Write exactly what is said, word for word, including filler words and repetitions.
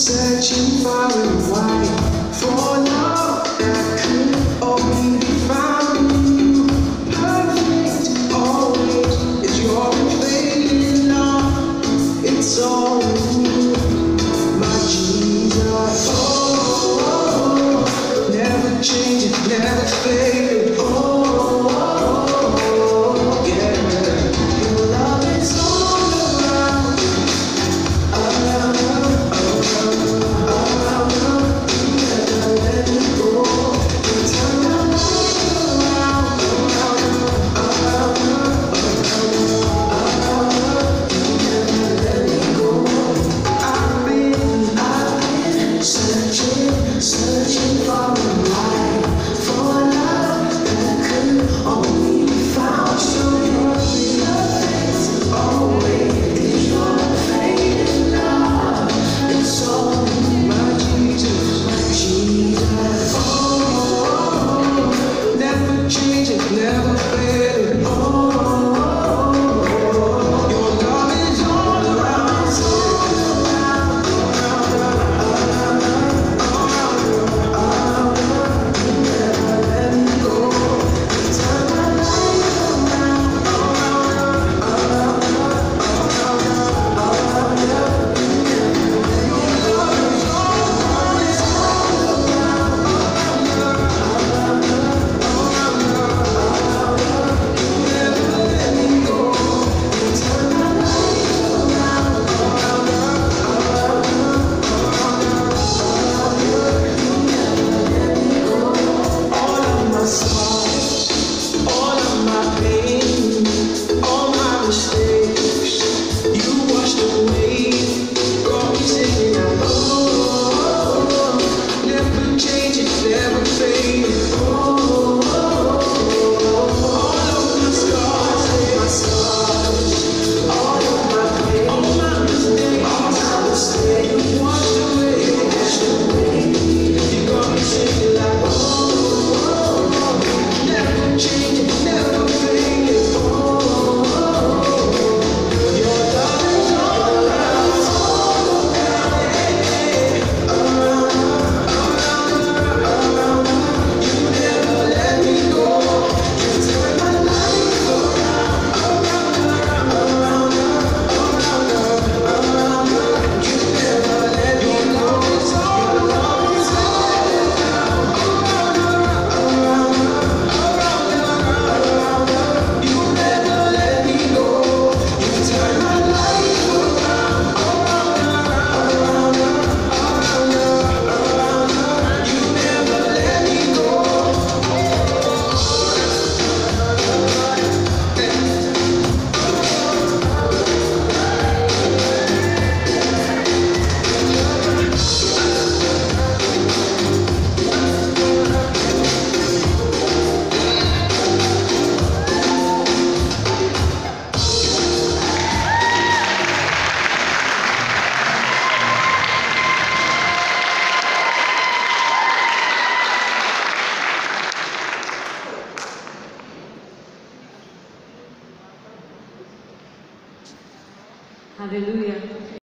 Searching far and wide for love that could only be found in you. Perfect, always is your unfailing love. It's all in you, my Jesus. Oh, oh, oh, never change it, never fade. Oh, oh, oh, yeah. Your love is all around, around, around, around. You never let me go. You turn my life around, around, around, around. You never let me go. I've been, I've been searching, searching far and wide for love that could only be found. So you're perfect, always is your fading love. It's all in my Jesus, my Jesus. Oh, oh, oh, never change it, never fade. Oh, oh, oh, your love is all around, you never let me go. You turn my life around, around, around, around, around. Your love is all, is all around, around, around. You never let me go. You turn my life around, around, you never let me go. All of my scars, all of my pain, all my mistakes, you washed away. Got me singing out. Oh, oh, oh, never change it, never fade. Oh, oh, oh, all of my scars, my scars, all of my pain, all my mistakes, all my mistakes, you washed away, you washed away. You got me singing like, oh, oh, oh, never change it, never fade. Oh, oh, oh, your love is all around, all around, around. You never let me go. You turn my life around, around, around, around. You never let me go. Your love is all around, you never let me go. You turn my life around, around, around. You never let me go. Hallelujah.